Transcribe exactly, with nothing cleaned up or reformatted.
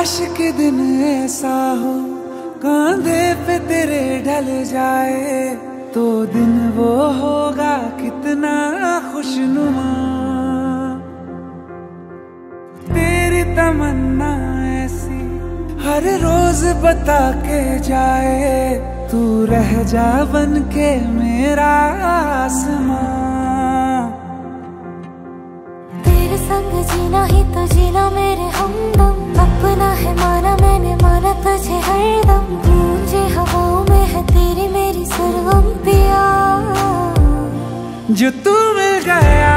काश के दिन ऐसा हो कांधे पे तेरे ढल जाए, तो दिन वो होगा कितना खुशनुमा। तेरी तमन्ना ऐसी हर रोज बता के जाए, तू रह जा बन के मेरा आसमां। तेरे संग जीना ही तो जीना मेरे हमदम, अपना है माना मैंने माना तुझे हरदम। गूंजे हवाओं में है तेरी मेरी सरगम पिया, जो तू मिल गया